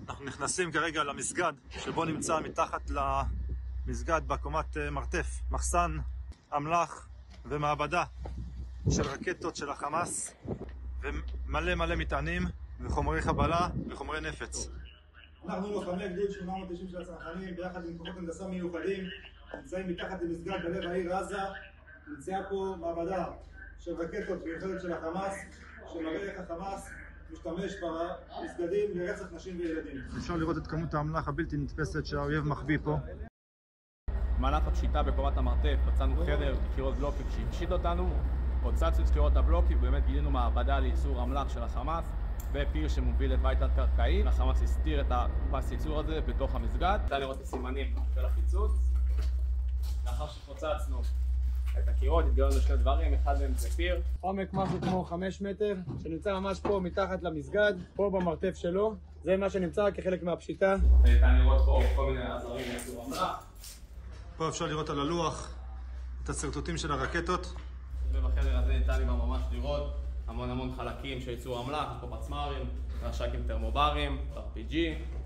אנחנו נכנסים כרגע למסגד, שבו נמצא מתחת למסגד בקומת מרתף, מחסן, אמל"ח ומעבדה של רקטות של החמאס, ומלא מלא מטענים וחומרי חבלה וחומרי נפץ. אנחנו לוחמי גדוד 890 של הצנחנים, ביחד עם כוחות הנדסה מיוחדים, נמצאים מתחת למסגד בלב העיר עזה. נמצאה פה מעבדה של רקטות מיוחדת של החמאס, שמראה איך החמאס משתמש במסגדים לרצח נשים וילדים. אפשר לראות את כמות האמל"ח הבלתי נתפסת שהאויב מחביא פה. במהלך הפשיטה בקומת המרתף מצאנו חדר קירות בלוקים שהפשיט אותנו, הוצצנו את קירות הבלוקים ובאמת גילינו מעבדה לייצור אמל"ח של החמאס ופיר שמוביל לבית תת-קרקעי. החמאס הסתיר את הפס ייצור הזה בתוך המסגד. ניתן לראות את הסימנים של הפיצוץ. לאחר שפוצצנו את הקירות התגלנו שני דברים, אחד מהם זה פיר. עומק משהו כמו 5 מטר, שנמצא ממש פה מתחת למסגד, פה במרתף שלו. זה מה שנמצא כחלק מהפשיטה. ניתן לראות פה כל מיני עזרים לייצור אמל"ח. פה אפשר לראות על הלוח את הסרטוטים של הרקטות. ובחדר הזה ניתן לי ממש לראות המון חלקים של ייצור אמל"ח, פה פצמ"רים, רש"קים תרמוברים, RPG.